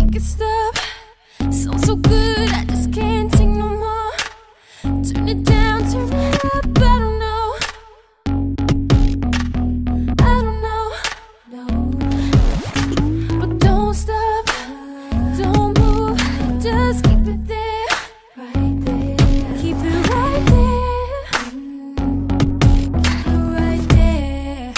Make it stop. Sounds so good, I just can't take no more. Turn it down, turn it up, I don't know. I don't know, no. But don't stop, don't move, just keep it there, right there. Keep it right there, keep it right there.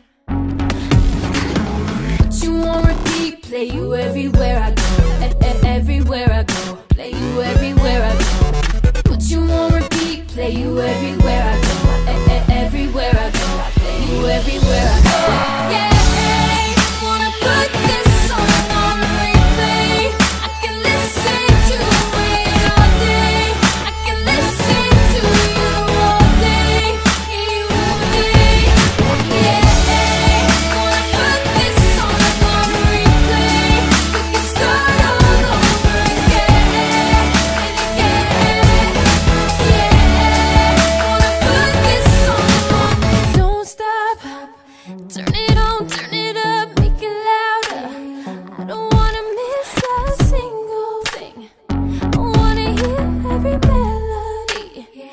Put you on repeat, play you everywhere I go. Everywhere I go, play you everywhere I go. Put you on repeat, play you everywhere I go. Everywhere I go, play you everywhere I go. Yeah, wanna put this song on replay. I can listen to it all day. I can listen to you all day, you all day. Yeah, wanna put this song on replay. We can start all over again and again. Yeah, wanna put this song on. Don't stop, turn it on, turn it up, make it louder. I don't wanna miss a single thing. I wanna hear every melody.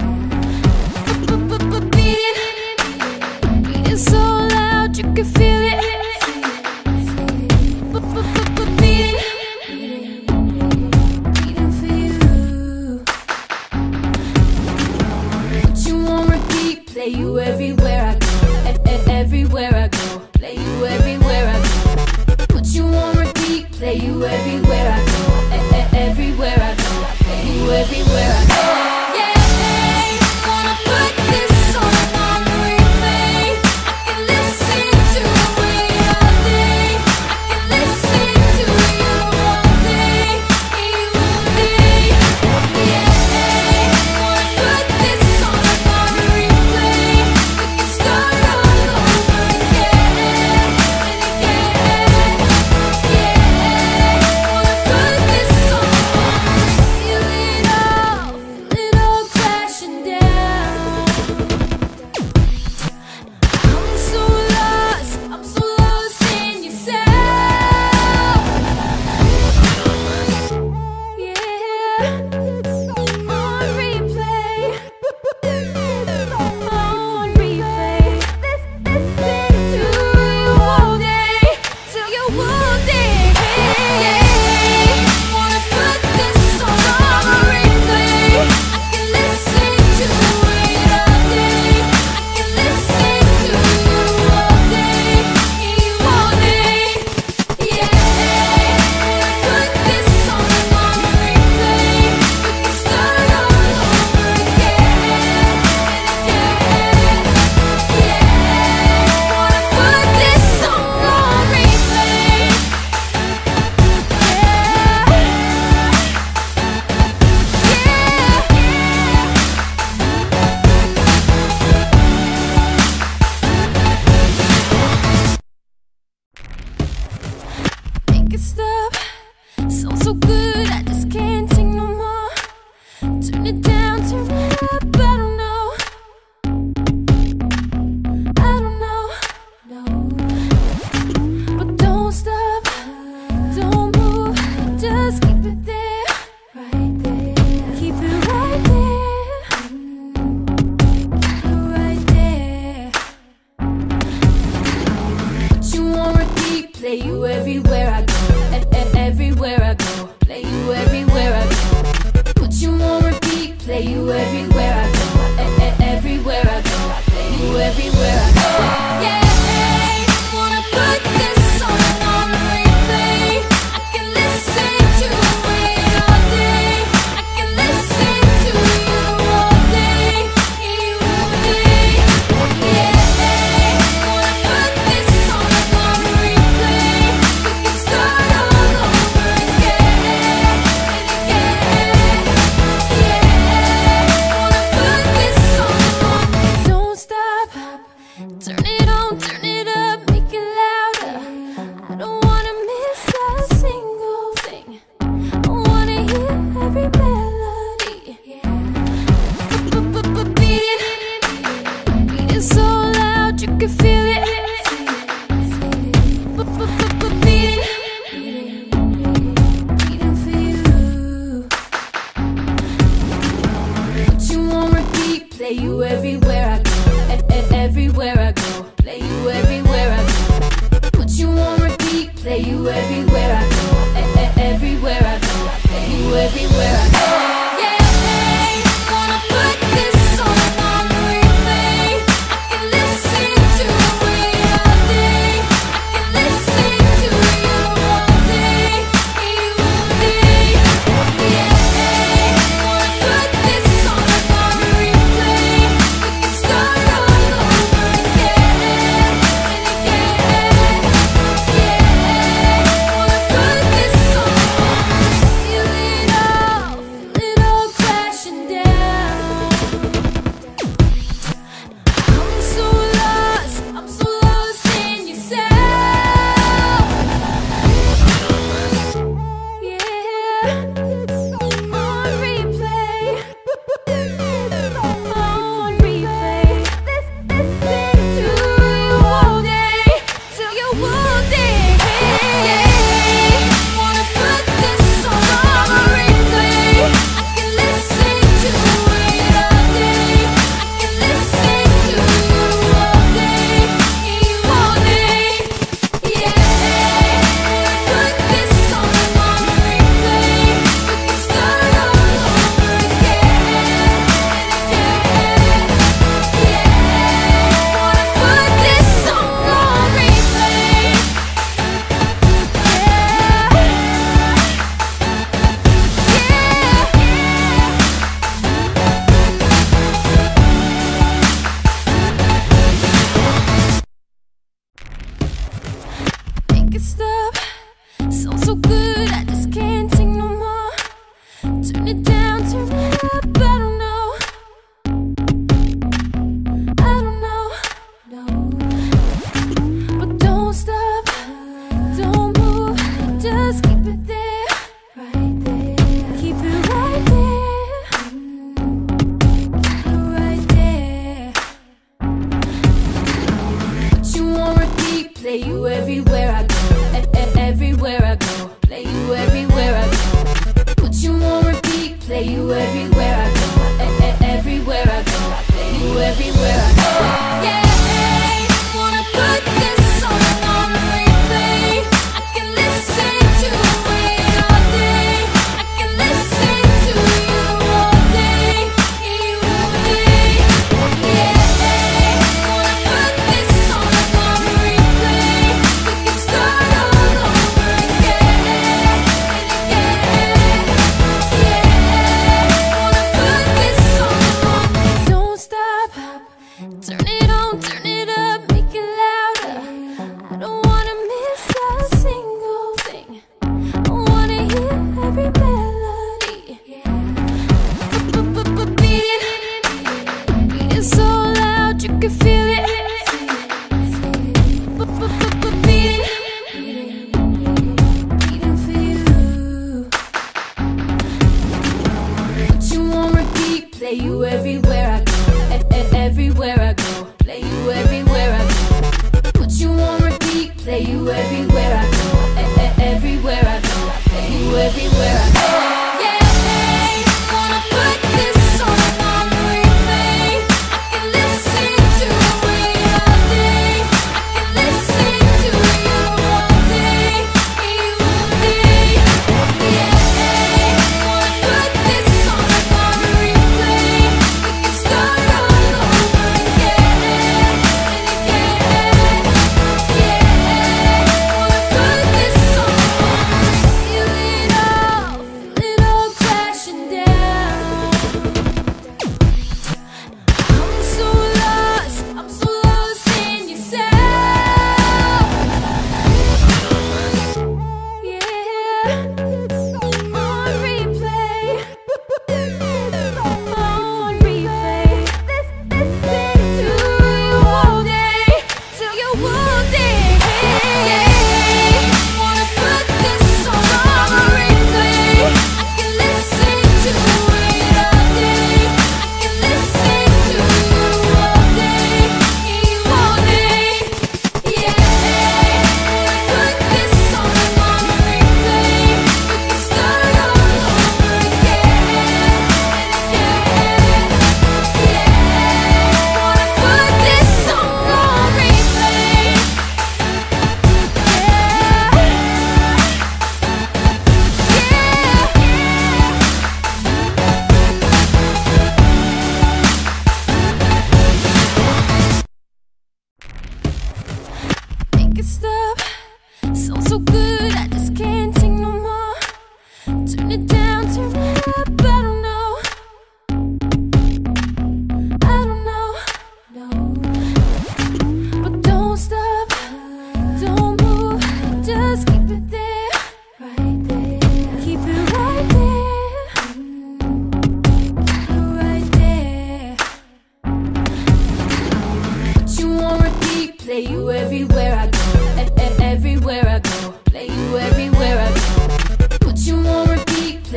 Beating so loud you can feel it. Beating for you. Put you on repeat, play you everywhere I go. Everywhere I go, play you everywhere I go. Put you on repeat, play you everywhere I go. Everywhere I go, play you everywhere I go. Yeah, wanna put this song on replay. I can listen to it all day. I can listen to you all day, you all day. Yeah, wanna put this song on replay. We can start all over again and again. Yeah, wanna put this song on. Feel it all crashing down. I'm so lost in yourself. Yeah, on replay, on replay. Listen to you all day, till you all day. Yeah, wanna put this song on replay. I can listen to it all day. I can listen to you all day, you all day. Yeah, wanna put this song on replay. We can start all over again and again. Yeah, wanna put this song on replay. Make it stop. Sounds so good, I just can't take no more. Turn it down, turn it up, I don't know. I don't know, no. But don't stop, don't move, just keep it there, right there. Keep it right there, keep it right there. Put you on repeat, play you everywhere I go. Everywhere I go, play you everywhere I go. Put you on repeat, play you everywhere I go. Everywhere I go, play you everywhere I go. Yeah, wanna put this song on replay. I can listen to it all day. I can listen to you all day, you all day. Yeah, wanna put this song on replay. We can start all over again and again. Yeah, wanna put this song on. Don't stop, play you everywhere I go. Everywhere I go, play you everywhere I go. Yeah, wanna put this on replay. I can listen to it all day. I can listen to you all day, you all day. Yeah, wanna put this on replay. We can start all over again and again. Yeah, wanna put this on. Feel it all crashing down. I'm so lost in yourself. Yeah, on replay, on replay. Listen to you all day, to you all day. Yeah, wanna put this on replay. I can listen to it all day. I can listen to you all day, you all day. Yeah, put this on replay. We can start all over again and again. Yeah, wanna put this on replay. Make it stop. Sounds so good, I just can't take no more. Turn it down, turn it up. I don't know. I don't know. No. But don't stop, don't move. Just keep it there, right there. Keep it right there, right there. Put you on repeat, play you everywhere I go. Everywhere I go, play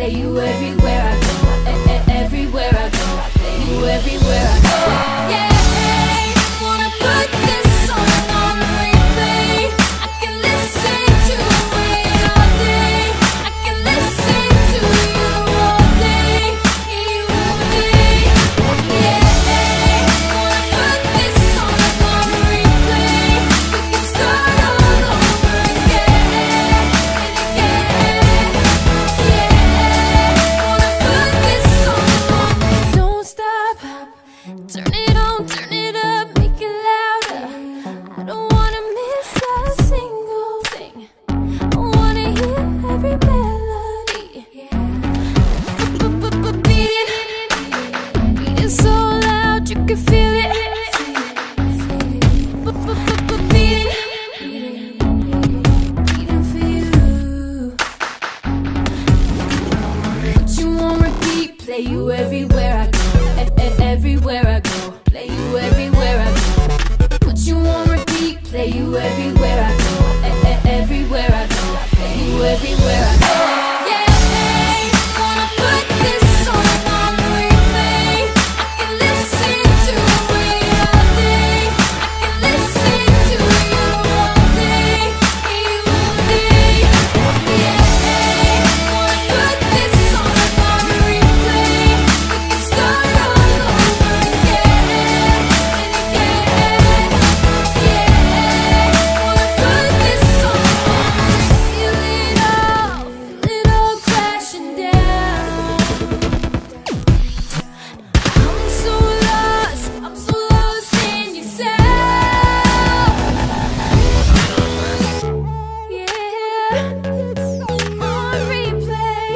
play you everywhere I go. Everywhere I go, play you everywhere I go. Yeah, wanna put this song on replay. I can listen to it all day. I can listen to you all day, you all day. Yeah, wanna put this song on replay. We can start all over again and again. Yeah, wanna put this song on. Don't stop, turn it on, turn it up, make it louder. I don't wanna miss a single thing. I wanna hear every melody. Beating so loud you can feel it. Beating for you. Put you on repeat, play you everywhere I go. Everywhere I go, play you everywhere I go. Put you on repeat, play you everywhere I go. Everywhere I go, play you everywhere I go. Yeah, wanna put this song on replay. I can listen to it all day. I can listen to you all day, you all day. Yeah, wanna put this song on replay. We can start all over again and again. Yeah, wanna put this song on. Feel it all crashing down. I'm so lost in your sound. Yeah, on replay,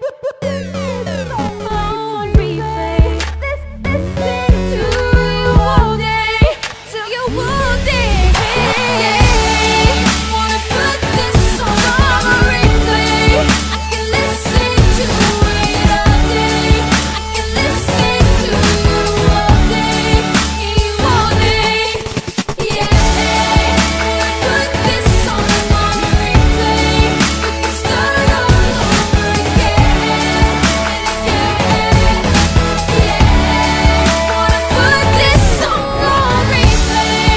on replay. Listen to you all day, till you all day. Yeah, wanna put this song on replay. I can listen to it all day. I can listen to you all day, you all day. Yeah, wanna put this song on replay. We can start all over again and again. Yeah, wanna put this song on replay.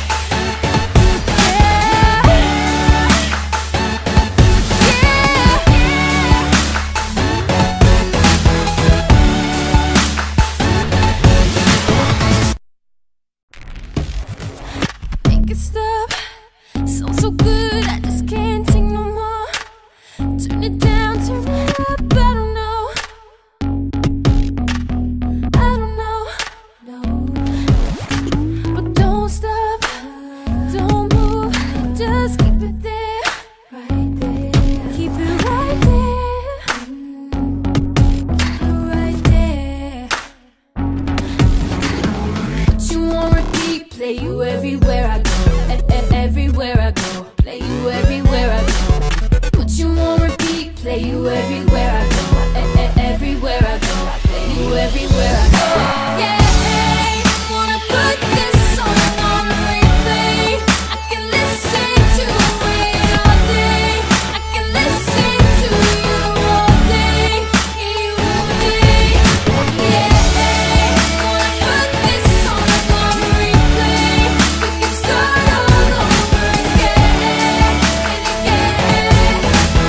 Make it stop. Sounds so good, I just can't take no more. Turn it down, turn it up. I don't know. I don't know. No. But don't stop, don't move. Just keep it there, right there. Keep it right there. Keep it right there. Put you on repeat, play you everywhere I go. Everywhere I go, play you everywhere I go. Put you on repeat, play you everywhere I go. Everywhere I go, play you everywhere I go. Yeah, wanna put this song on replay. I can listen to it all day. I can listen to you all day, you all day. Yeah, wanna put this song on replay. We can start all over again and again.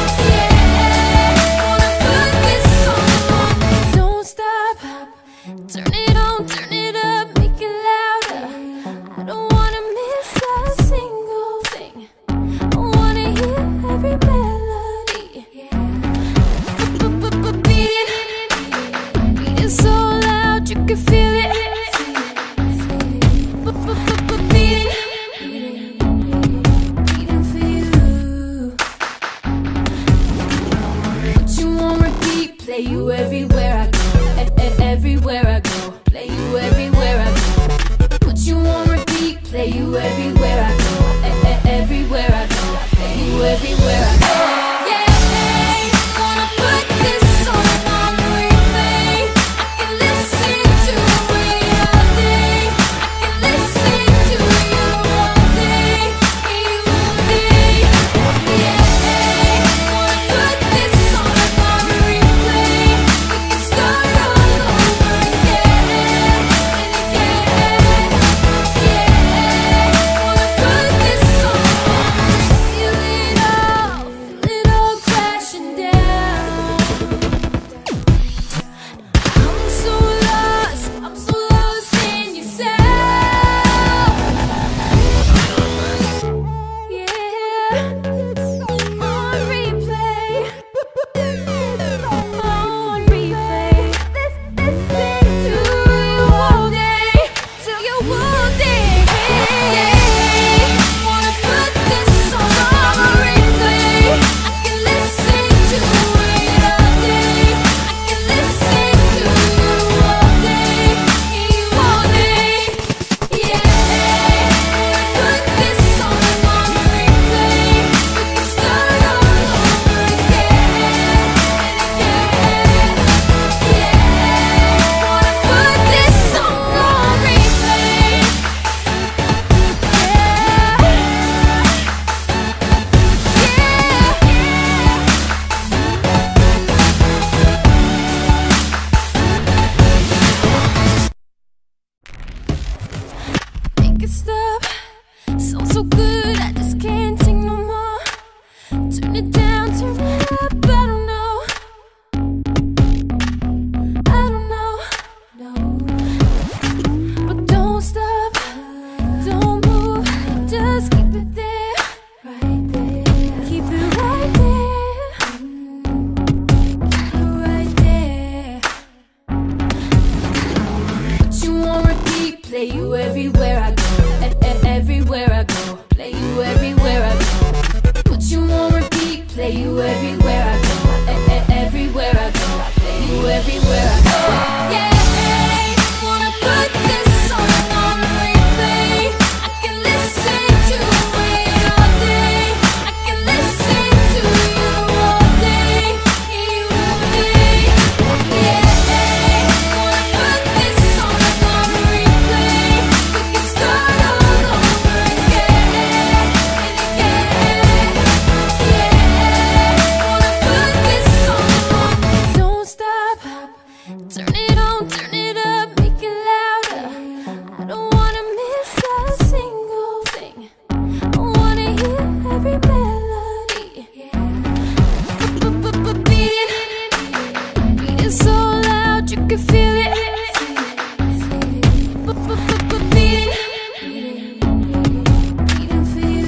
Yeah, wanna put this song on. Don't stop, turn it on, turn it up, make it louder. I don't wanna miss a single thing. I wanna hear every melody. Beating so loud you can feel it. Beating for you. Put you on repeat, play you everywhere I go. Everywhere I go, play you everywhere I go. Put you on repeat, play you everywhere I go. Everywhere I go, play you everywhere I go. Yeah, wanna put this song on replay. I can listen to it all day. I can listen to you all day, you all day. Yeah, wanna put this song on replay. you everywhere I go. Everywhere I go, play you everywhere I go. Yeah, wanna put this song on replay. I can listen to it all day. I can listen to you all day. You all day. Yeah, wanna put this song on replay. We can start all over again and again. Yeah, wanna put this song on. Don't stop, turn it on, turn it up, make it louder. I don't wanna miss a single thing. I wanna hear every melody. Beating so loud you can feel it. Beating for you.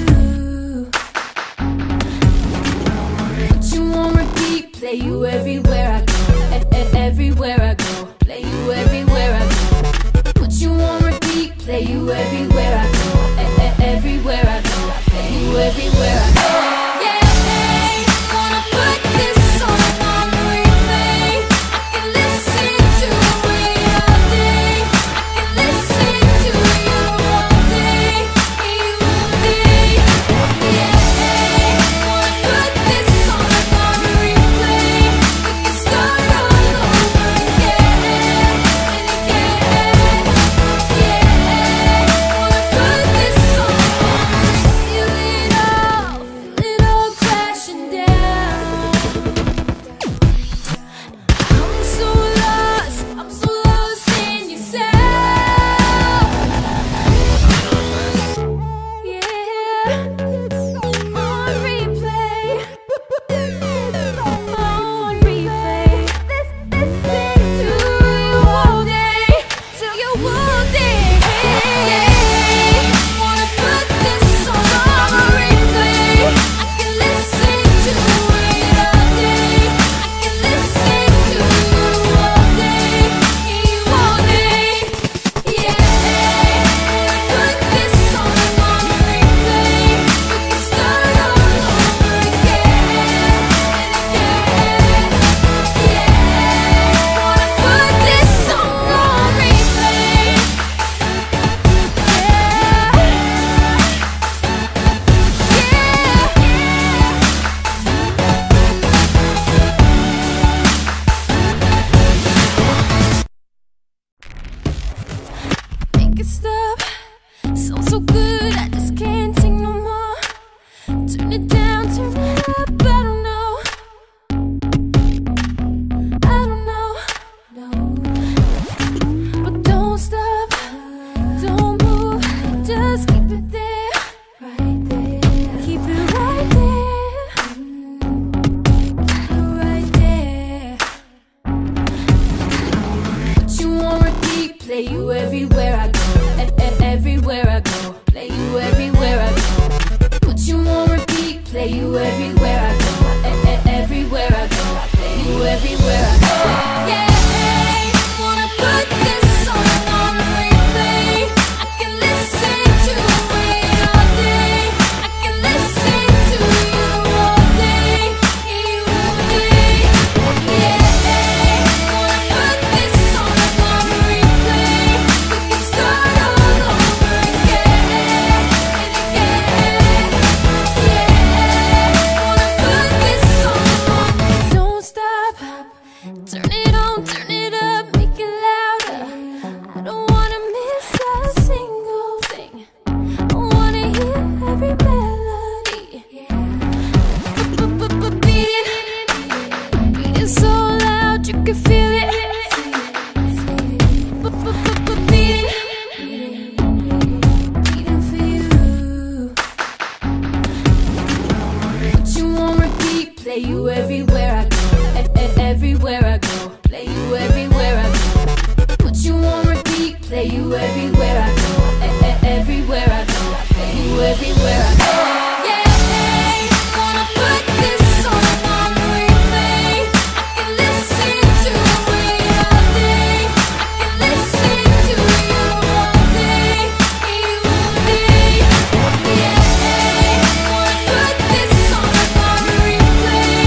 Put you on repeat, play you everywhere I go. Everywhere I go, play you everywhere I go. Put you on repeat, play you everywhere I go. Everywhere I go, play you everywhere I go. Yeah, wanna put this song on replay. I can listen to it all day. I can listen to you all day. You all day. Yeah, wanna put this song on replay. We can start all over again and again. Yeah, wanna put this song on. Feel it all crashing down. I'm so lost in your sound. Yeah, on replay, on replay. Listen to you all day, till you all day. Yeah, wanna put this song on replay. I can listen to it all day. I can listen to you all day. You all day. Yeah, put this song on replay. We can start all over again and again. Yeah, wanna put this song on replay. Make it stop. Sounds so good, I just can't take no more. Turn it down, turn it up. I don't know. I don't know. No. But don't stop, don't move. Just keep it there, right there. Keep it right there, right there. Put you on repeat, play you everywhere I go. Everywhere I go, play you everywhere I go. Put you on repeat, play you everywhere I go. Everywhere I go, play you everywhere I go. Yeah, wanna put this song on replay. I can listen to it all day. I can listen to you all day. You all day. Yeah, wanna put this song on replay. We can start all over again and again. Yeah, wanna put this song on. Don't stop, turn it on, turn it up, make it louder. I don't wanna miss a single thing. I wanna hear every melody. Beating so loud you can feel it. Beating for you. Put you on repeat, play you everywhere I go. Everywhere I go, play you everywhere I go. Put you on repeat, play you everywhere I go. Everywhere I go, play you everywhere I go. Yeah, wanna put this song on replay. I can listen to it all day. I can listen to you all day. You all day. Yeah, wanna put this song on replay.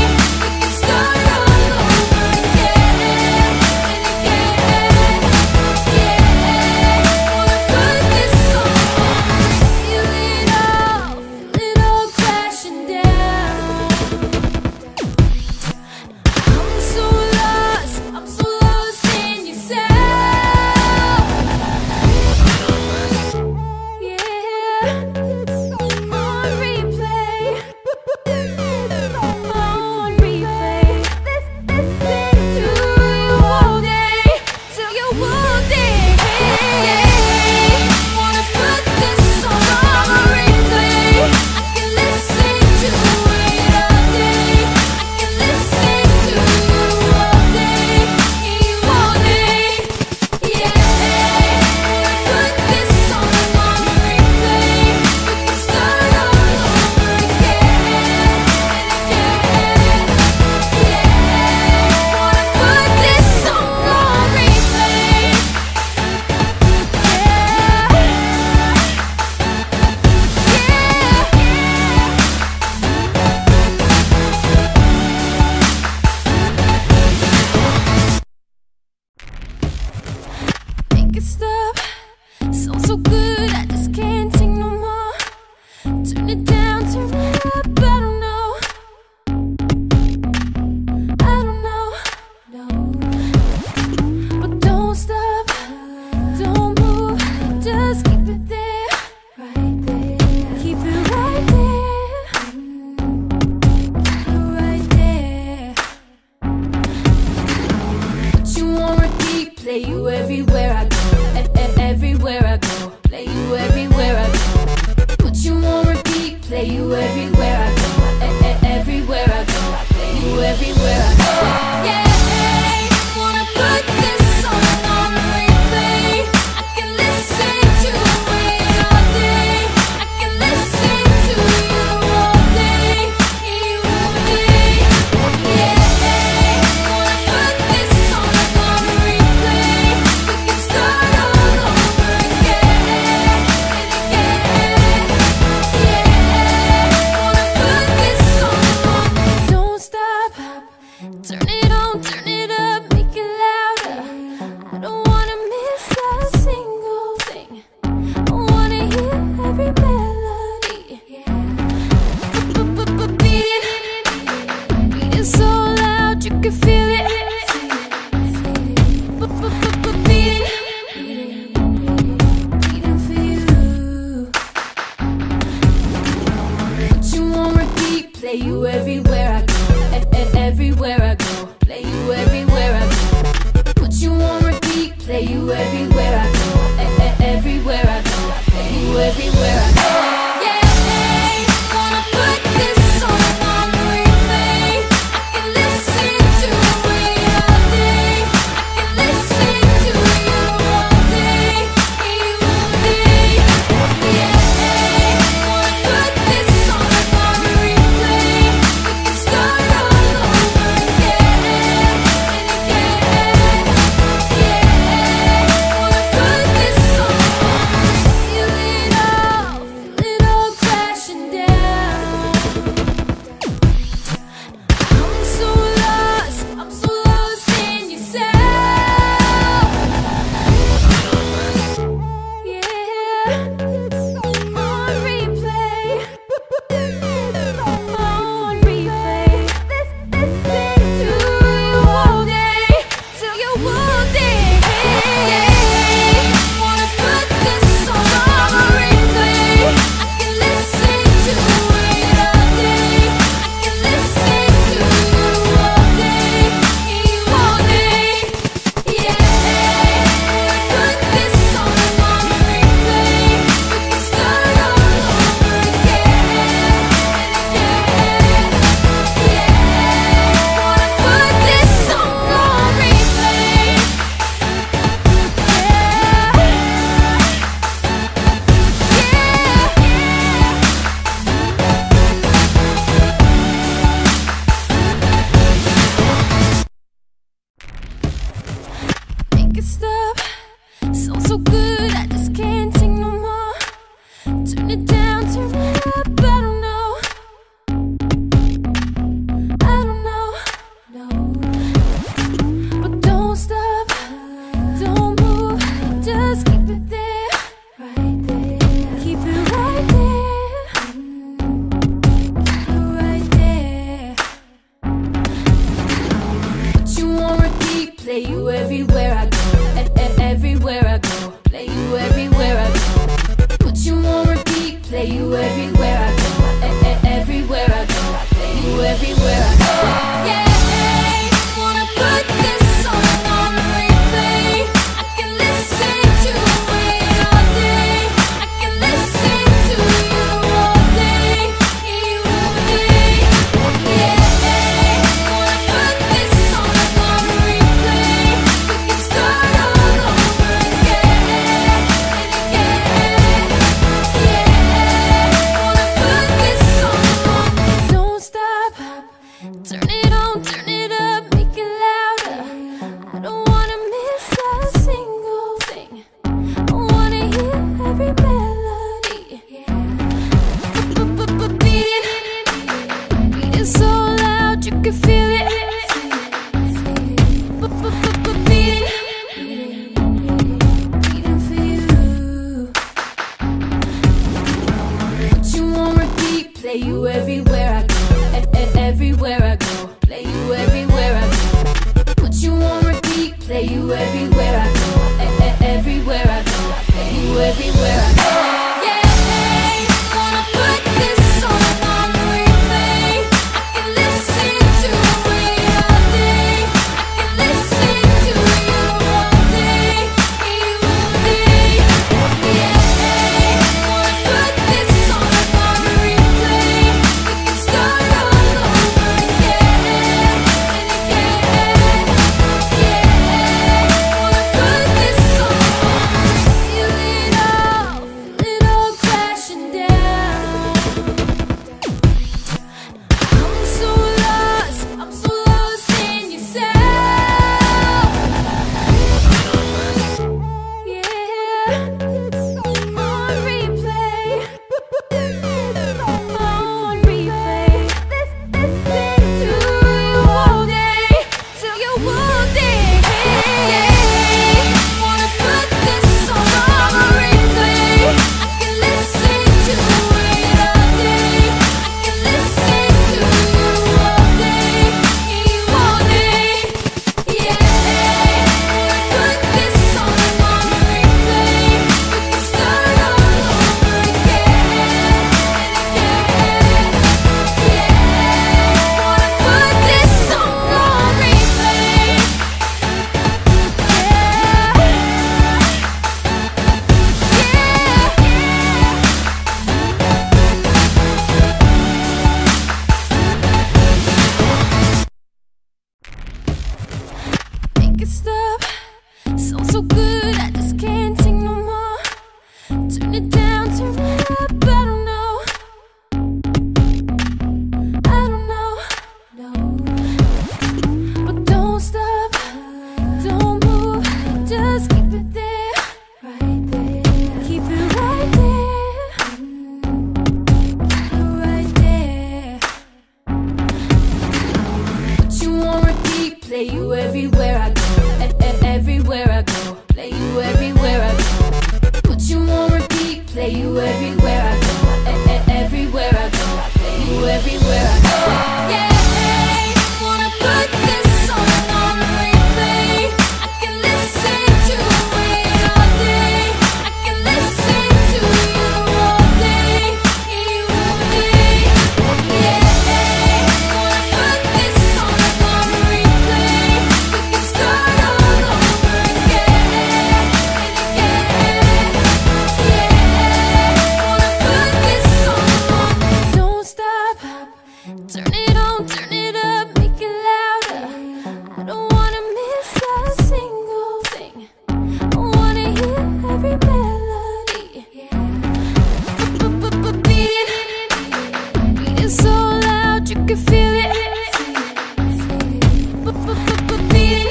Beating so loud you can feel it. Beating for you. Put you on repeat, play you everywhere I go. Everywhere I go, play you everywhere I go. Put you on repeat, play you everywhere I go. Everywhere I go, play you everywhere I go. Stop. Sounds so good, I just can't take no more. Turn it down, turn it up, I don't know. I don't know, no. But don't stop, don't move, just keep it there, right there. Keep it right there, keep it right there. Put you on repeat, play you everywhere I go. Everywhere I go, play you everywhere I go. Put you on repeat, play you everywhere I go. Everywhere I go, play you everywhere I go. Yeah. Turn it on, turn it up, make it louder. I don't wanna miss a single thing. I wanna hear every melody. Beating, beating so loud you can feel it. Beating for you. Put you on repeat, play you everywhere I go. Everywhere I go, play you everywhere I go. Put you on repeat, play you everywhere I go. Everywhere I go, play you everywhere I go. Wanna put this song on replay. I can listen to it stop. Sounds so good, I just can't take no more. Turn it down, turn it up, I don't know. I don't know, no. But don't stop, don't move, just keep it there, right there. Keep it right there, right there. Put you on repeat, play you everywhere I go. Everywhere I go, play you everywhere I go. Put you on repeat, play you everywhere I go. Everywhere I go, play you everywhere I go. Yeah, wanna put this song on replay. I can listen to it all day. I can listen to you all day, you all day. Yeah, wanna put this song on replay. We can start all over again and again. Yeah, wanna put this song on. Don't stop, turn it on, turn it up, make it louder. I don't wanna miss a single thing. I wanna hear every melody. Beat it so loud you can feel it. Beat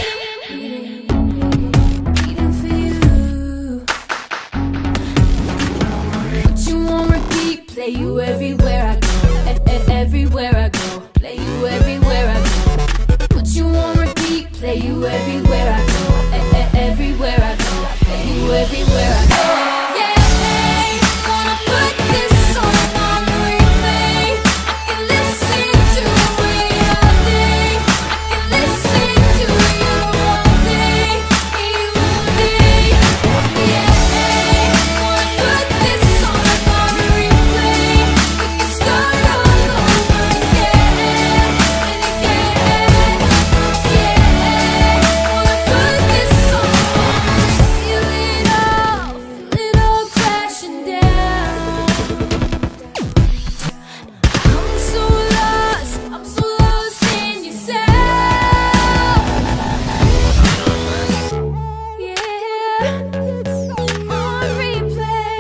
it for you. Put you on repeat, play you everywhere I go. Everywhere I go, play you everywhere I go. Put you on repeat, play you everywhere I go. Everywhere I go, play you everywhere I go. Yeah, wanna put this song on replay. I can listen to it all day. I can listen to you all day, you all day. Yeah, wanna put this song on replay. We can start all over again and again. Yeah, wanna put this song on. Feel it all crashing down. I'm so lost in yourself. Yeah, on replay,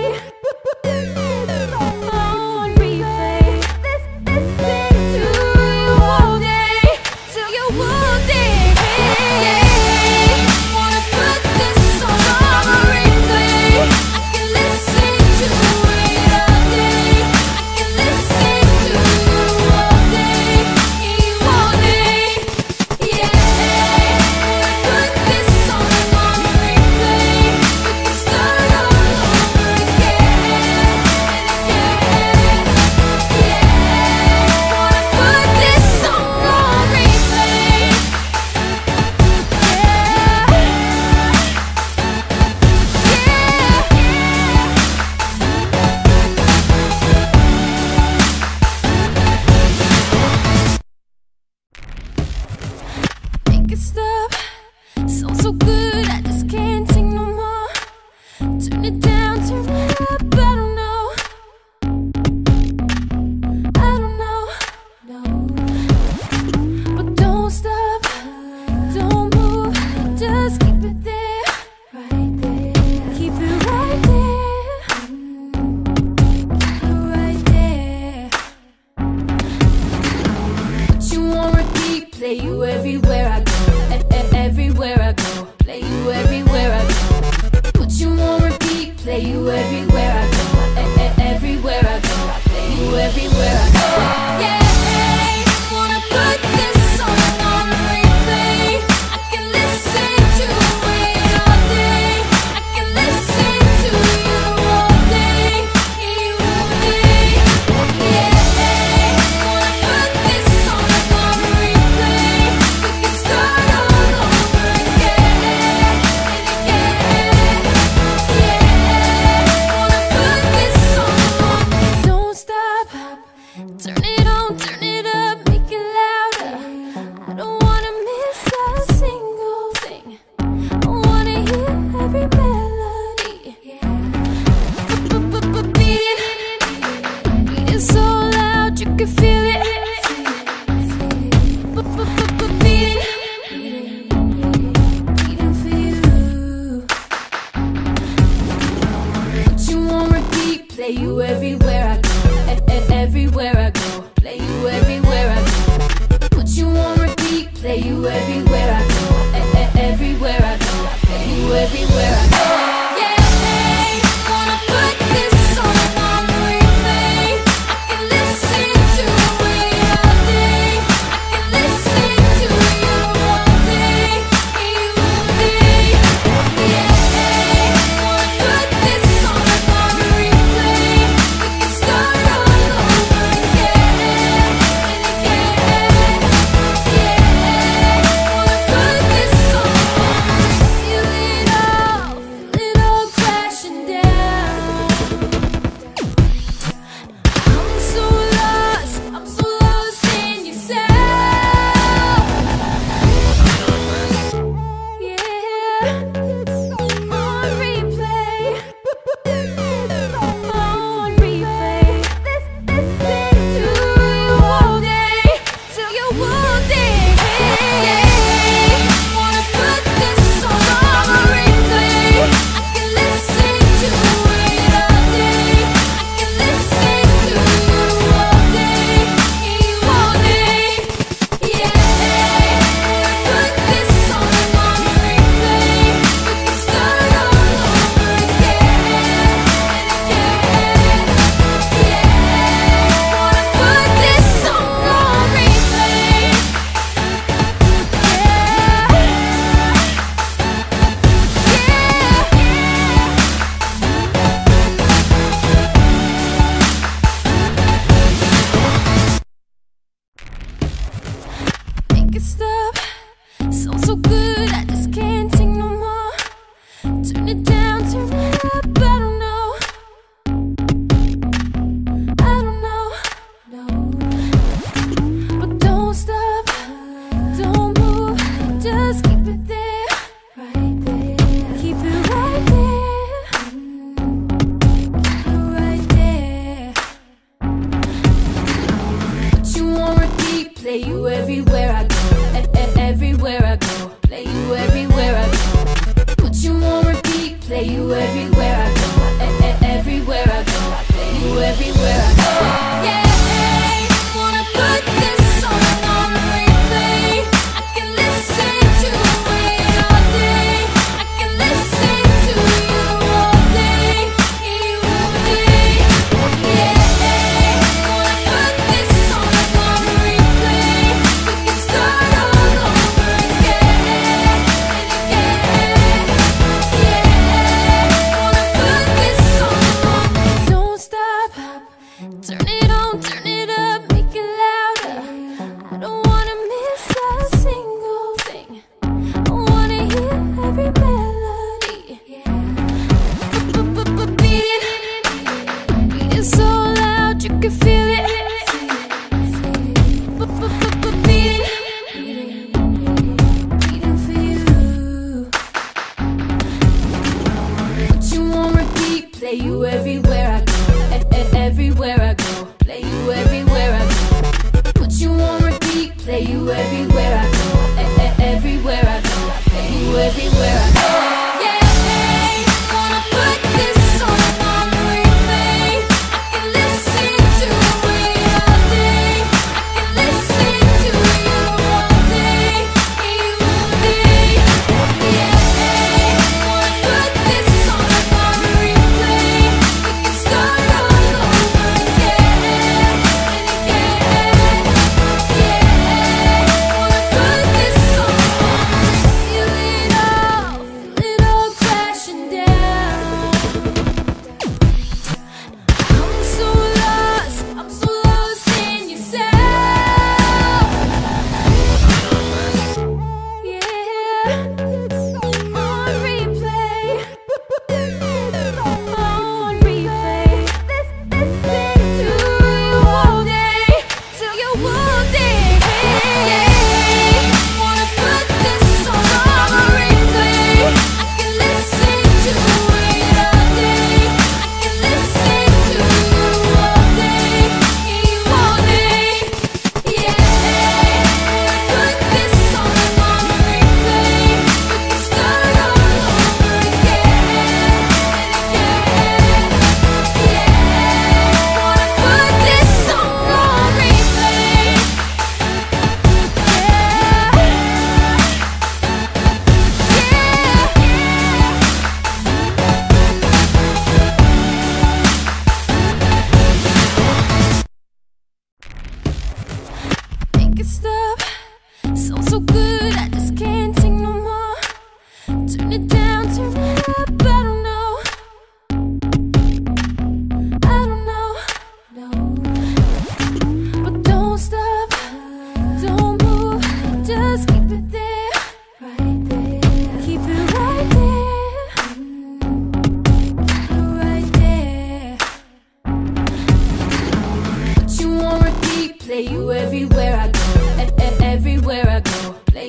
on replay. Listen to you all day, till you all day. Yeah, wanna put this song on replay. I can listen to it all day. I can listen to you all day, you all day. Yeah, wanna put this song on replay. We can start all over again and again. Yeah, wanna put this song on replay. Make it stop. Sounds so good, I just can't take no more. Turn it down, turn it up, I don't know. I don't know, no. But don't stop, don't move, just keep it there, right there. Keep it right there, right there. Put you on repeat, play you everywhere I go. Everywhere I go, play you everywhere I go. Put you on repeat, play you everywhere I go. Everywhere I go, play you everywhere I go. Yeah, wanna put this song on replay. I can listen to it all day. I can listen to you all day, you all day. Yeah, wanna put this song on replay. We can start all over again and again. Yeah, wanna put this song on. Don't stop, Make it stop. Sounds so good, I just can't take no more. Turn it down, turn it up, I don't know. I don't know, no. But don't stop, don't move, just keep it there, right there. Keep it right there, keep it right there. Put you on repeat, play you everywhere I go. Everywhere I go, play you everywhere I go. Put you on repeat, play you everywhere I go. Everywhere I go, play you everywhere I go. Yeah, wanna put this song on replay. I can listen to it all day. I can listen to you all day, you all day. Yeah, wanna put this song on replay. We can start all over again and again. Yeah, wanna put this song on. Don't stop, turn it on, turn it up, make it louder. I don't wanna miss a single thing. I wanna hear every melody. Beat it so loud you can feel it. Beat it for you. Put you on repeat, play you everywhere I go. Everywhere I go, play you everywhere I go. Put you on repeat, play you everywhere I go. Everywhere I go, play you everywhere I go. Yeah, wanna put this song on replay. I can listen to it all day. I can listen to you all day, you all day. Yeah, wanna put this song on replay. We can start all over again and again. Yeah, wanna put this song on. Feel it all crashing down. I'm so lost in yourself. Yeah, on replay, on replay. Listen to you all day, till you all day. Yeah, wanna put this song on replay. I can listen to it all day. I can listen to you all day, you all day. Yeah, put this song on replay. We can start all over again and again. Yeah, wanna put this song on replay. Make it stop. Sounds so good, I just can't take no more. Turn it down, turn it up, I don't know. I don't know, no. But don't stop, don't move, just keep it there, right there. Keep it right there, keep it right there. Put you on repeat, play you everywhere I go. Everywhere I go, play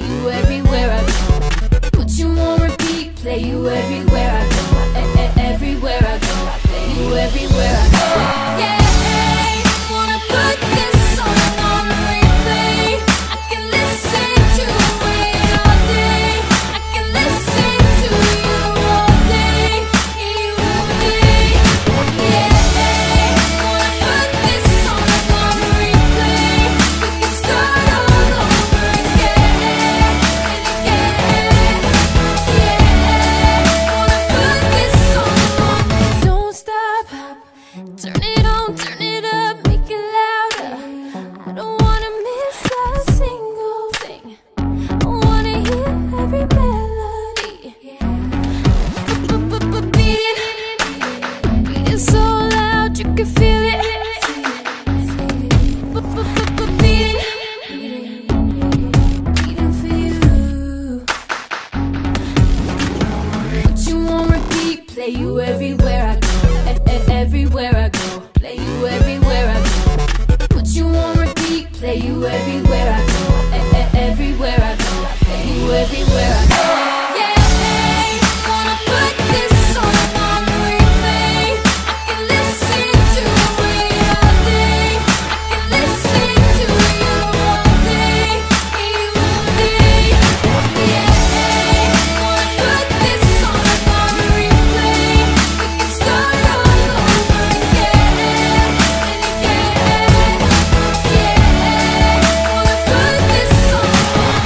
play you everywhere I go. Everywhere I go, play you everywhere I go. Put you on repeat, play you everywhere I go. Everywhere I go, play you everywhere I go. Yeah, wanna put this song on replay. I can listen to it all day. I can listen to you all day, you all day. Yeah, wanna put this song on replay. We can start all over again and again. Yeah, wanna put this song on.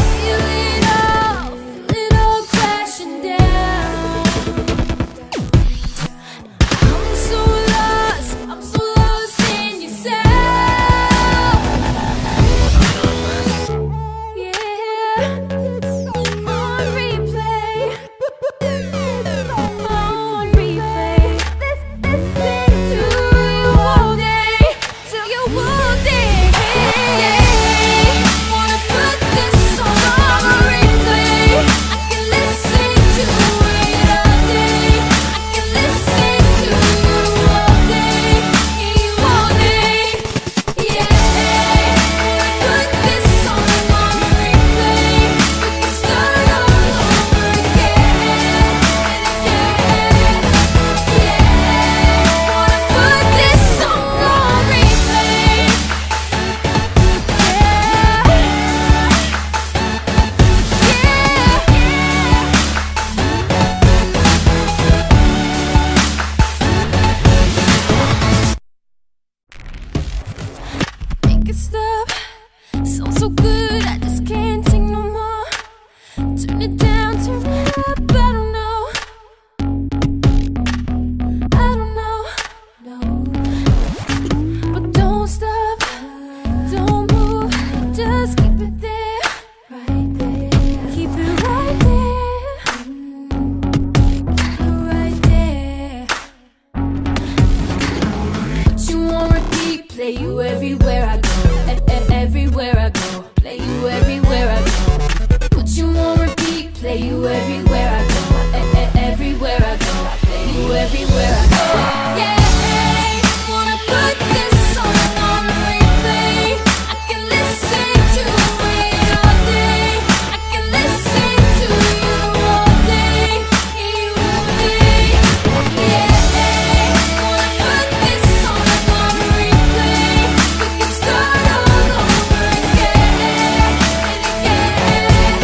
Feel it all crashing down. I'm so lost in yourself. Yeah, on replay, on replay. Listen to you all day, till you all day. Yeah, wanna put this song on replay. I can listen to it all day. I can listen to you all day, you all day. Yeah, put this song on replay. We can start all over again and again. Yeah, wanna put this song on replay. Make it stop. Sounds so good, I just can't take no more. Turn it down, turn it up. I don't know. I don't know. No. But don't stop, don't move. Just keep it there, right there. Keep it right there, keep it right there. Put you on repeat, play you everywhere I go. Everywhere I go, play you everywhere I go. Put you on repeat, play you everywhere I go. Everywhere I go, play you everywhere I go. Yeah, wanna put this song on replay. I can listen to it all day. I can listen to you all day, you all day. Yeah, wanna put this song on replay. We can start all over again and again.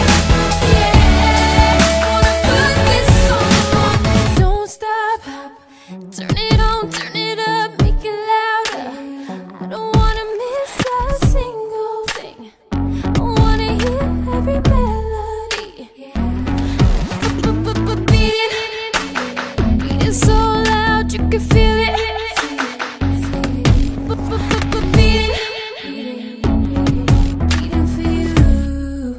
Yeah, wanna put this song on. Don't stop, turn it on, turn it up, make it louder. I don't wanna miss a single thing. I wanna hear every melody. Beating so loud you can feel it. Beating for you.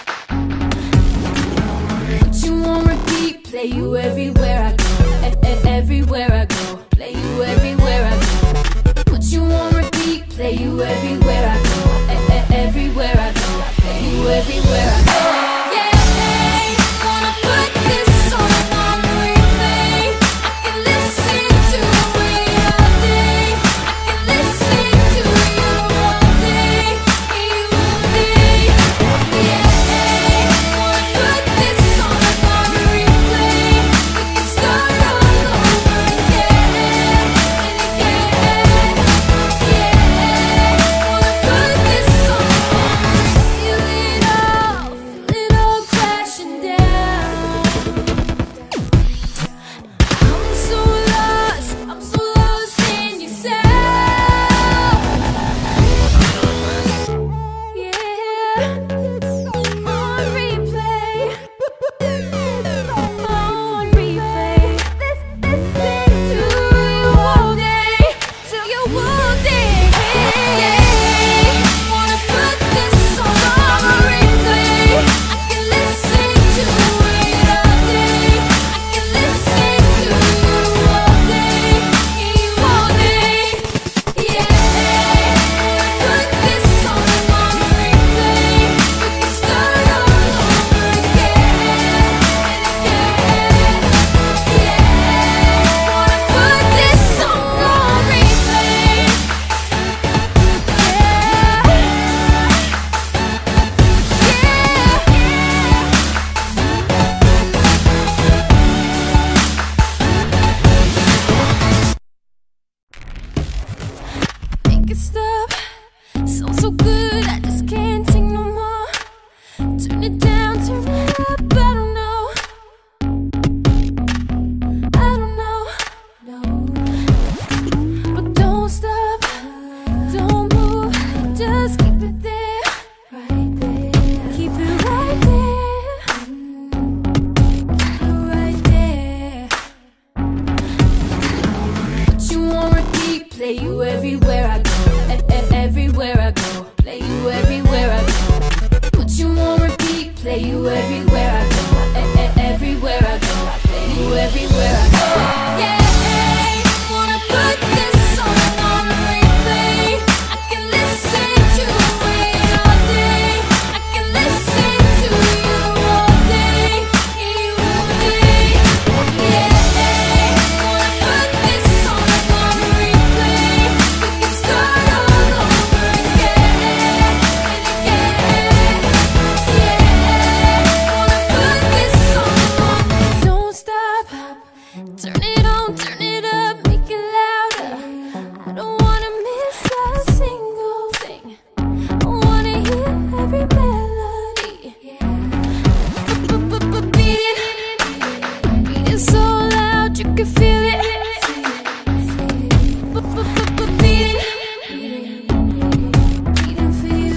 Put you on repeat, play you everywhere I go. Everywhere I go, play you everywhere I go. Put you on repeat, play you everywhere I go. Everywhere I go, play you everywhere I go. Yeah, wanna put this song on replay. I can listen to it all day. I can listen to you all day, you all day. Yeah, wanna put this song on replay. We can start all over again and again. Yeah, wanna put this song on. Feel it all Turn it down, turn it up, I don't know. I don't know, no. But don't stop, don't move, just keep it there, right there. Keep it right there, keep it right there. Put you on repeat, play you everywhere I go, everywhere I go. Play you everywhere I go. Put you on repeat, play you everywhere I go, everywhere I go. Play you everywhere I go. Yeah, wanna put this song on replay. I can listen to it all day. I can listen to you all day, you all day. Yeah, wanna put this song on replay. We can start all over again and again. Yeah, wanna put this song on. Don't stop, turn it on, turn it up, make it louder. I don't wanna miss a single thing. I wanna hear every melody. Beat it so loud you can feel it. Beat it for you.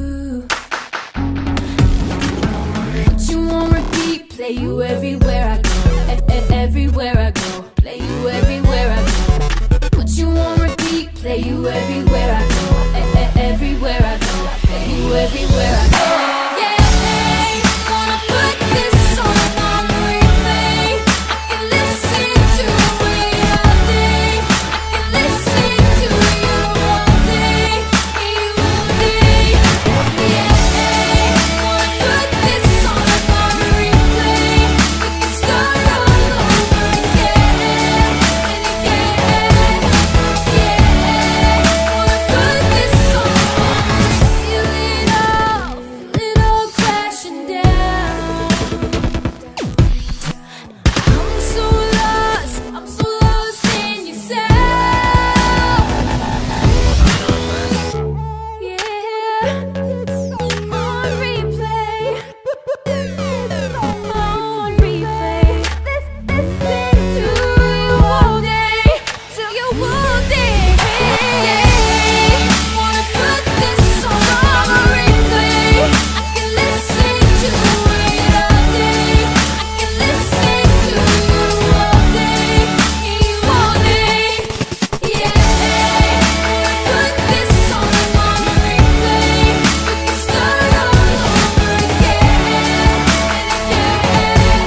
Put you on repeat, play you everywhere I go, everywhere I go. Play you everywhere I go. Put you on repeat, play you everywhere I go, everywhere I go. Play you everywhere I go. Yeah, wanna put this song on replay. I can listen to it all day. I can listen to you all day, you all day. Yeah, wanna put this song on replay. We can start all over again and again. Yeah, wanna put this song on. Feel it all crashing down. I'm so lost in yourself. Yeah, on replay, on replay. Listen to you all day, till you all day. Yeah, wanna put this song on replay. I can listen to it all day. I can listen to you all day, you all day. Yeah, wanna put this song on replay. We can start all over again and again.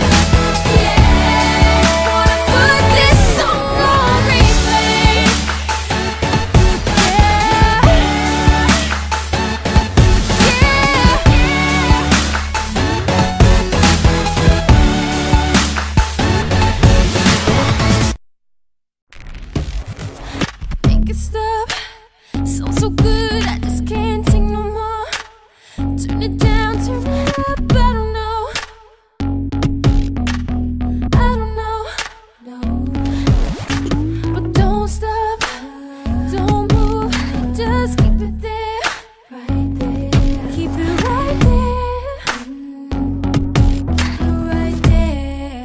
Yeah, wanna put this song on replay. Make it stop. Sounds so good, I just can't take no more. Turn it down, turn it up, I don't know. I don't know, no. But don't stop, don't move, just keep it there, right there. Keep it right there, keep it right there.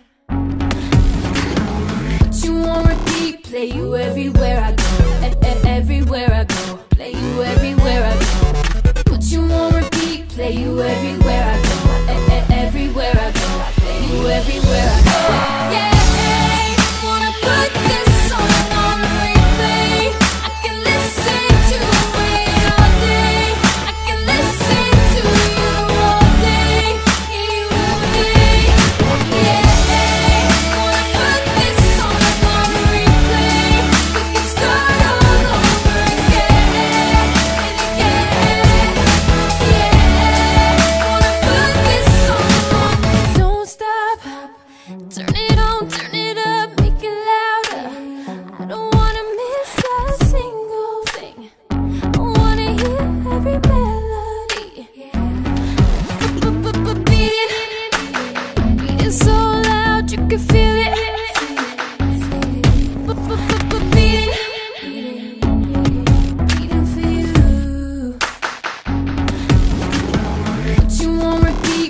Put you on repeat, play you everywhere I go, everywhere I go. Play you everywhere I go. Put you on repeat, play you everywhere I go, everywhere I go. Play you everywhere I go. Yeah, wanna put this song on replay. I can listen to it all day. I can listen to you all day, you all day. Yeah, wanna put this song on replay. We can start all over again and again. Yeah, wanna put this song on. Don't stop, turn it on,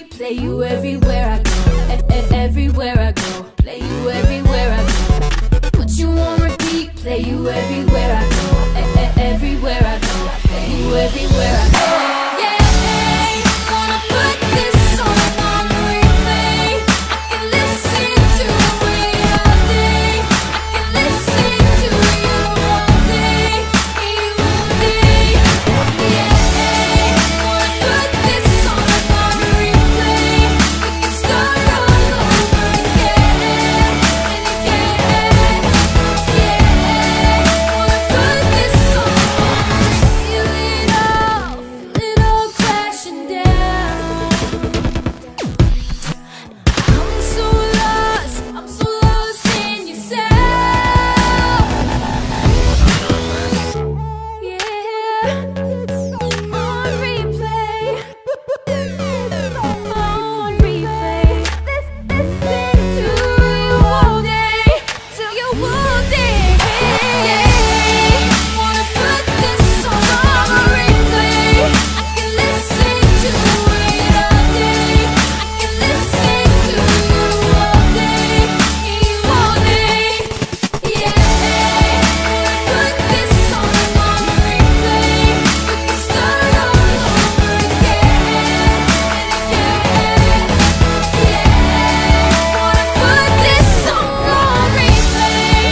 repeat, play you everywhere I go. Everywhere I go, play you everywhere I go. Put you on repeat, play you everywhere I go. Everywhere I go, play you everywhere I go. Yeah, wanna put this song on replay. I can listen to it all day. I can listen to you all day, you all day. Yeah, wanna put this song on replay. We can start all over again and again. Yeah, wanna put this song on. Feel it all crashing down. I'm so lost in yourself. Yeah, on replay, on replay. Listen to you all day, till you all day. Yeah, wanna put this song on replay. I can listen to it all day. I can listen to you all day, you all day. Yeah, put this song on replay. We can start all over again and again. Yeah, wanna put this song on replay.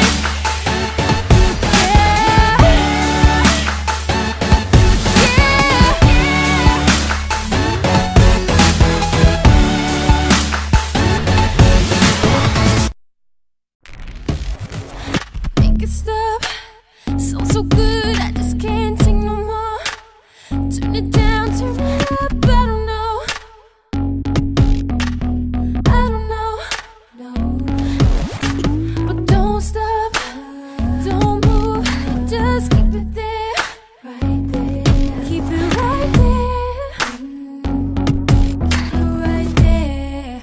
Make it stop. Sounds so good, I just can't take no more. Turn it down, turn it up. I don't know. I don't know. No. But don't stop, don't move. Just keep it there, right there. Keep it right there. Keep it right there.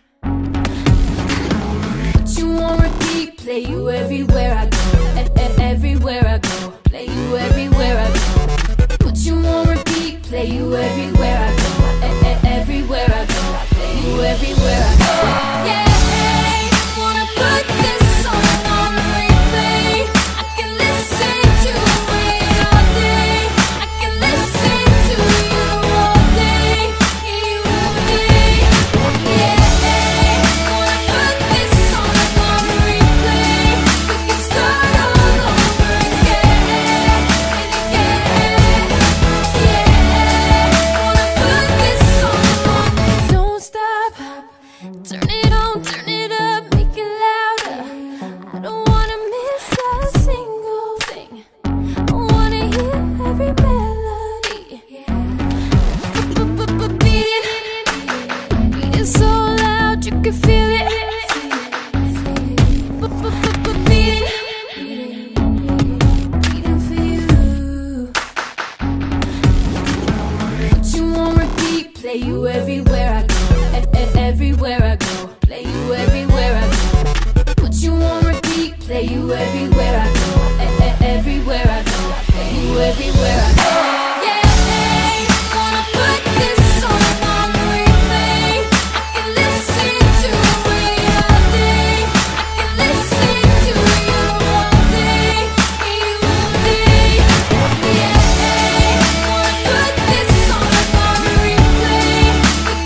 Put you on repeat, play you everywhere I go. Everywhere I go, play you everywhere I go. Put you on repeat, play you everywhere I go. Everywhere I go, play you everywhere I go. Yeah, wanna put this song on replay. I can listen to it all day. I can listen to you all day, you all day. Yeah, wanna put this song on replay. We can start all over again and again. Yeah, wanna put this song on. Don't stop, turn it on, turn it up, make it louder. I don't wanna miss a single thing. I wanna hear every melody. Beating so loud you can feel it. Beating for you. Put you on repeat, play you everywhere I go. Everywhere I go, play you everywhere I go. Put you on repeat, play you everywhere I go. Everywhere I go, play you everywhere I go. Yeah, wanna put this song on replay. I can listen to it all day. I can listen to you all day, you all day. Yeah, wanna put this song on replay. We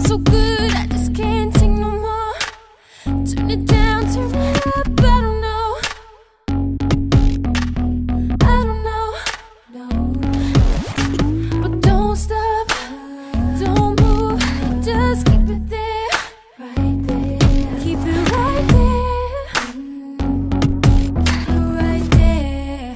so good, I just can't take no more. Turn it down, turn it up, I don't know. I don't know, no. But don't stop, don't move, just keep it there, right there. Keep it right there, right there.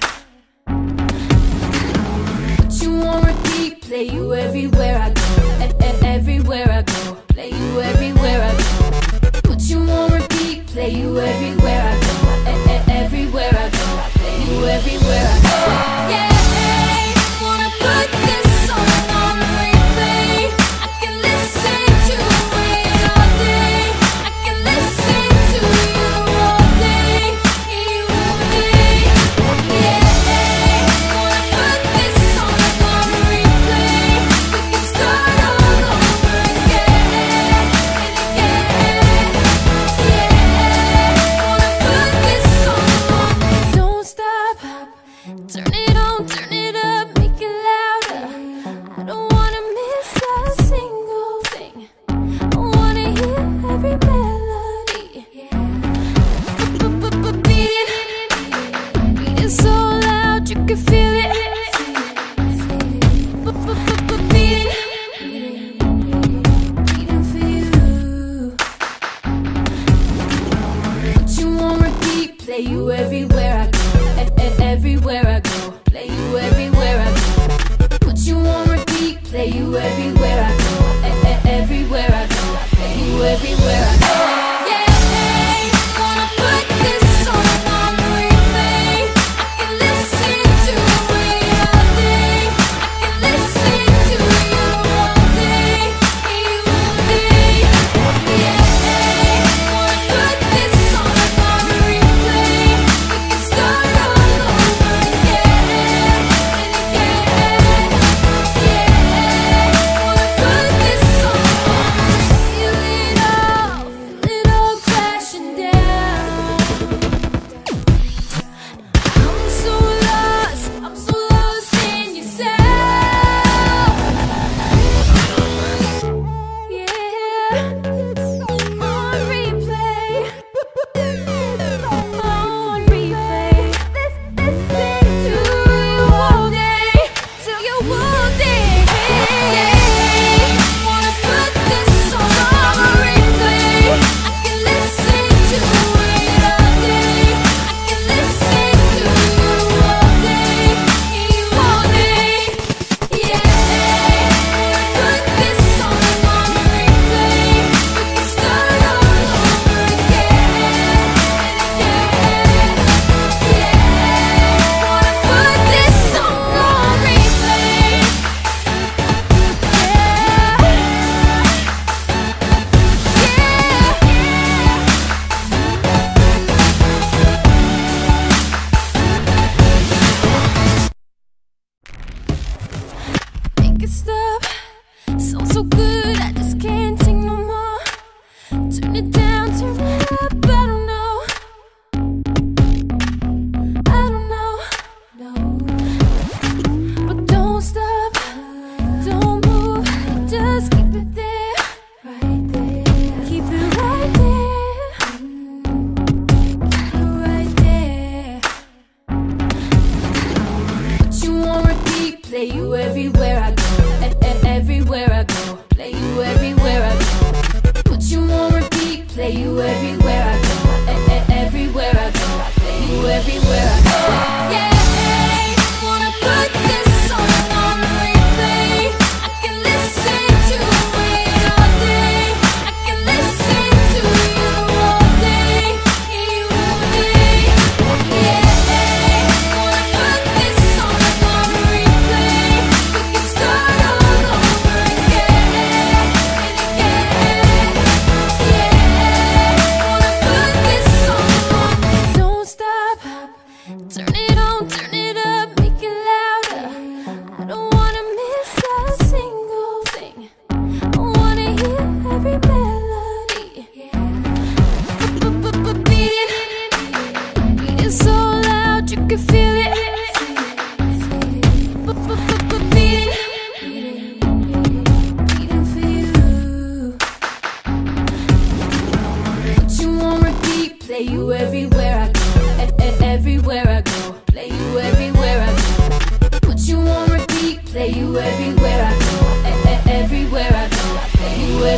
Put you on repeat, play you everywhere I go. Everywhere I go, play you everywhere I go. Put you on repeat, play you everywhere I go. Everywhere I go, play you everywhere I go. Yeah, wanna put this song on replay. I can listen to it all day. I can listen to you all day, you all day. Yeah, wanna put this song on replay. We can start all over again and again. Yeah, wanna put this song on. Don't stop, turn it on, turn it up, make it louder. I don't wanna miss a single thing. I wanna hear every melody. Beating so loud you can feel it. Beating for you. Put you on repeat, play you everywhere I go. Everywhere I go, play you everywhere I go. Put you on repeat, play you everywhere I go. Everywhere I go, play you everywhere I go. Yeah, wanna put this song on replay. I can listen to it all day. I can listen to you all day, you all day. Yeah, wanna put this song on replay. We can start all over again and again. Yeah, wanna put this song on. Feel it all crashing down. I'm so lost in yourself. Yeah, on replay, on replay. Listen to you all day, till you all day. Yeah, wanna put this song on replay. I can listen to it all day. I can listen to you all day, you all day. Yeah, wanna put this song on replay. We can start all over again and again. Yeah, wanna put this song on replay. Make it stop. Sounds so good, I just can't take no more. Turn it down, turn it up, I don't know. I don't know, no. But don't stop, don't move, just keep it there, right there. Keep it right there, right there. Put you on repeat, play you everywhere I go. Everywhere I go, play you everywhere I go. Put you on repeat, play you everywhere I go. Everywhere I go, play you everywhere I go. Yeah, wanna put this song on replay. I can listen to it all day. I can listen to you all day, you all day. Yeah, wanna put this song on replay. We can start all over again and again. Yeah, wanna put this song on. Don't stop,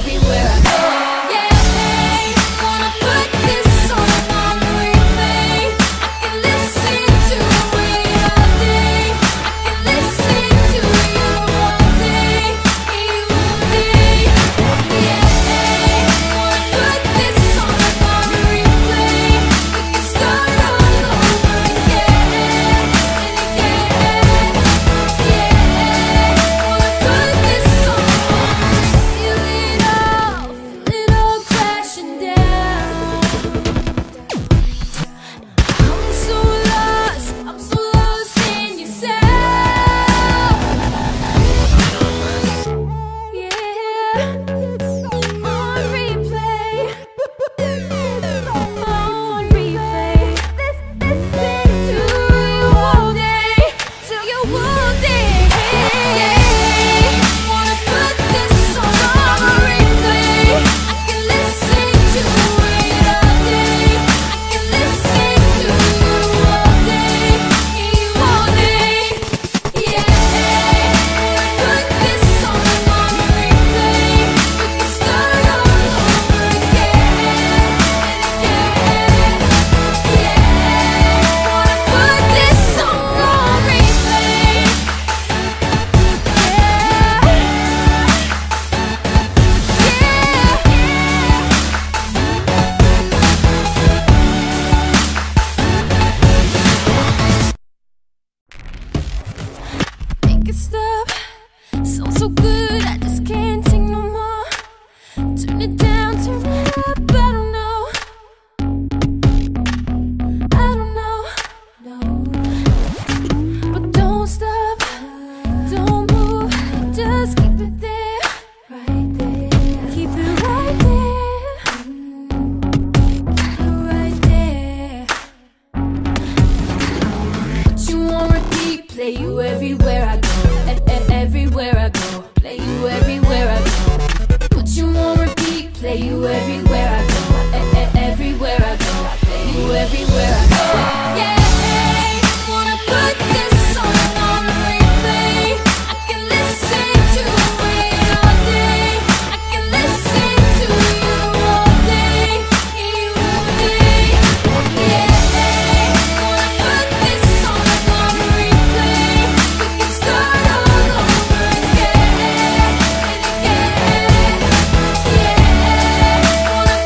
everywhere I go. Yeah, wanna put this song on replay. I can listen to it all day. I can listen to you all day, you all day. Yeah, wanna put this song on replay. We can start all over again and again. Yeah, wanna put this song on. Feel it all crashing down. I'm so lost in yourself. Yeah, on replay, on replay. Listen to you all day, till you all day. Yeah, wanna put this song on replay. I can listen to it all day. I can listen to you all day, you all day. Yeah, wanna put this song on replay. We can start all over again and again. Yeah, wanna put this song on replay. Make it stop. Sounds so good, I just can't take no more. Turn it down, turn it up. I don't know. I don't know. No. But don't stop, don't move. Just keep it there, right there. Keep it right there. Keep it right there. Put you on repeat, play you everywhere I go. Everywhere I go, play you everywhere I go. Put you on repeat, play you everywhere I go. Everywhere I go, play you everywhere I go. Yeah, wanna put this song on replay. I can listen to it all day. I can listen to you all day, you all day. Yeah, wanna put this song on replay. We can start all over again and again. Yeah, wanna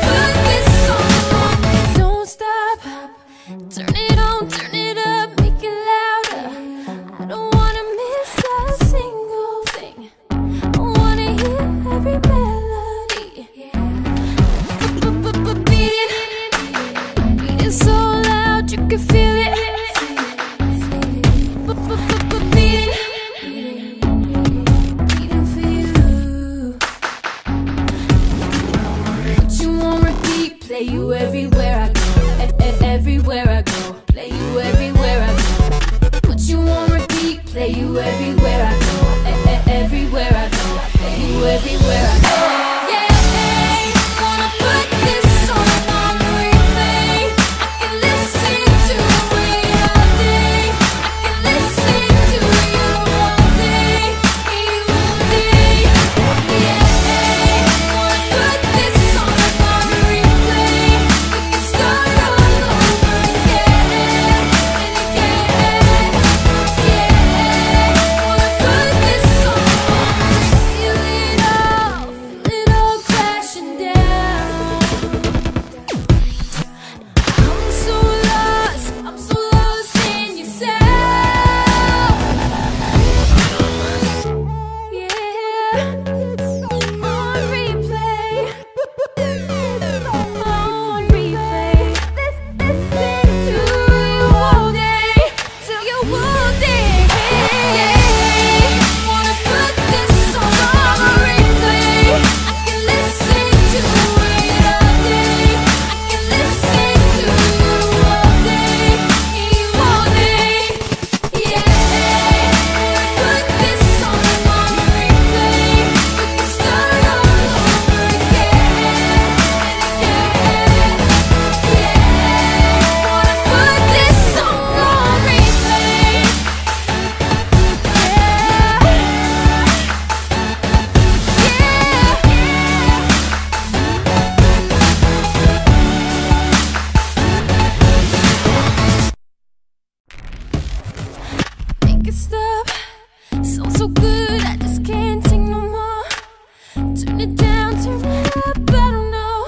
it stop. Sounds so good, I just can't take no more. Turn it down, turn it up, I don't know.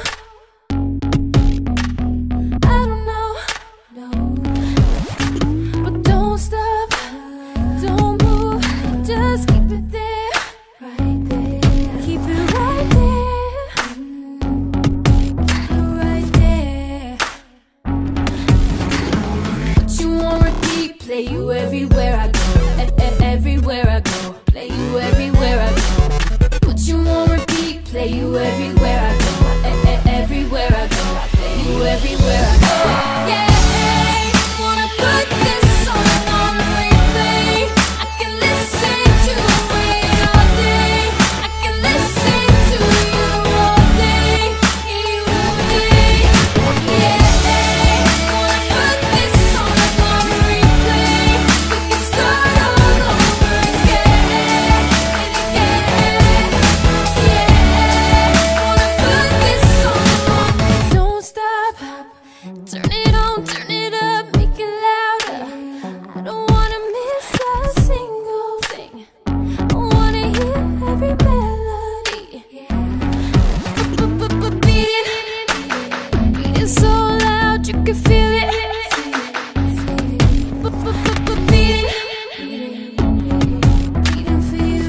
I don't know, no. But don't stop, don't move, just keep it there, right there. Keep it right there, right there. Put you on repeat, play you everywhere I go. Everywhere I go, play you everywhere I go. Put you on repeat, play you everywhere I go. Everywhere I go, play you everywhere I go. Yeah, wanna put this song on replay. I can listen to it all day. I can listen to you all day, you all day. Yeah, wanna put this song on replay. We can start all over again, yeah. Wanna put this song on. Don't stop, turn it on, turn it up, make it louder. I don't wanna miss a single thing. I wanna hear every melody. Beating, beating so loud you can feel it. Beating, beating for you.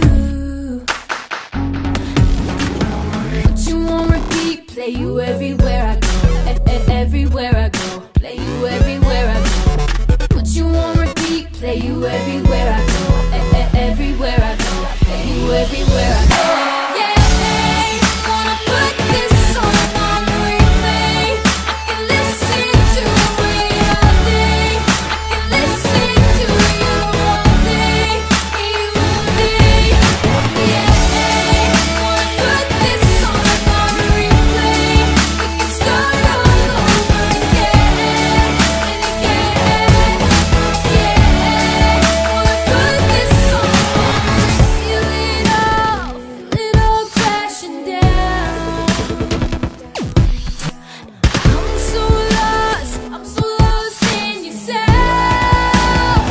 Put you on repeat, play you everywhere I go. Everywhere I go, play you everywhere I go. Put you on repeat, play you everywhere I go. Everywhere I go, play you everywhere I go. Yeah, wanna put this song on replay. I can listen to it all day. I can listen to you all day, you all day. Yeah, wanna put this song on replay. We can start all over again, yeah. Wanna put this song on. Feel it all crashing down. I'm so lost in your sound.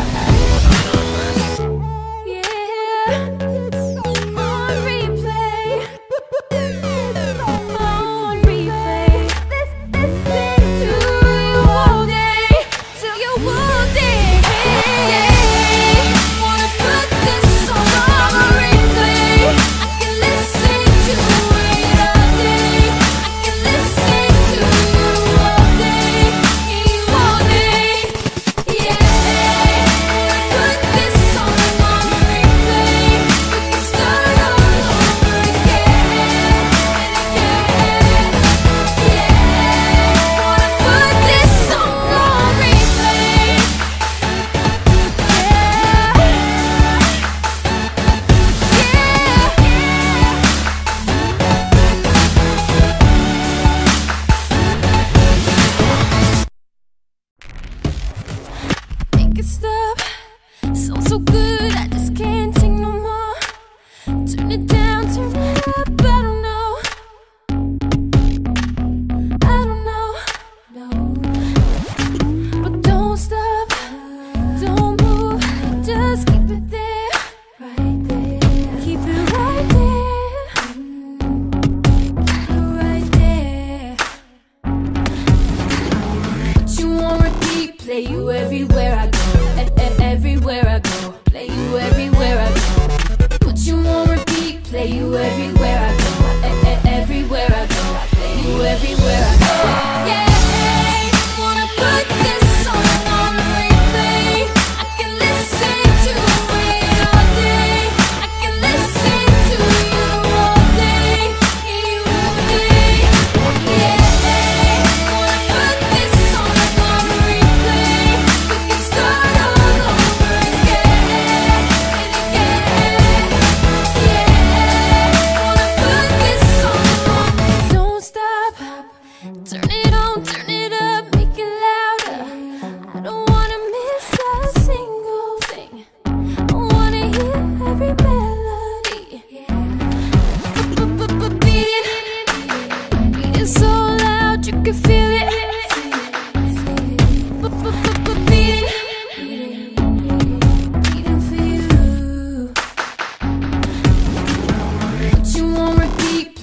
Yeah, on replay, on replay. Listen to you all day, till you all day. Yeah, wanna put this song on replay. I can listen to it all day. I can listen to you all day, you all day. Yeah, wanna put this song on replay. We can start all over again, wanna put this song on replay. Make it stop. Sounds so good, I just can't take no more. Turn it down, turn it up, I don't know. I don't know, no. But don't stop, don't move, just keep it there, right there. Keep it right there, right there. Put you on repeat, play you everywhere I go. Everywhere I go, play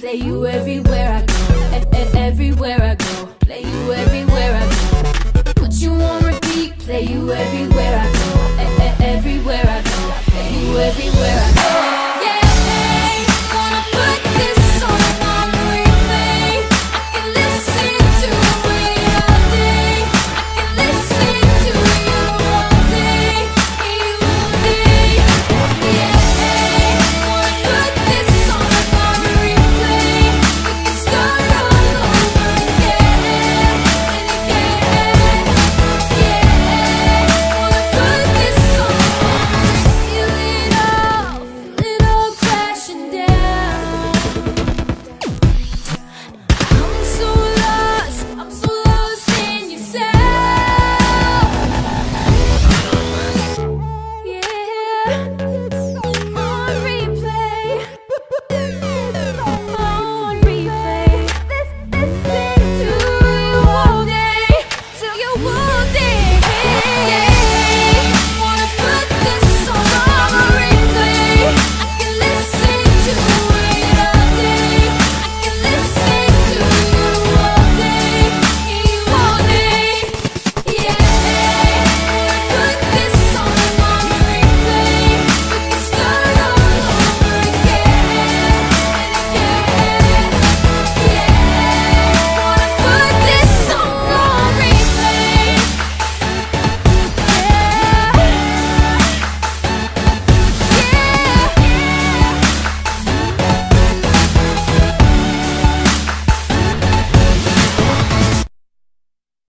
play you everywhere I go. Everywhere I go, play you everywhere I go. Put you on repeat, play you everywhere I go.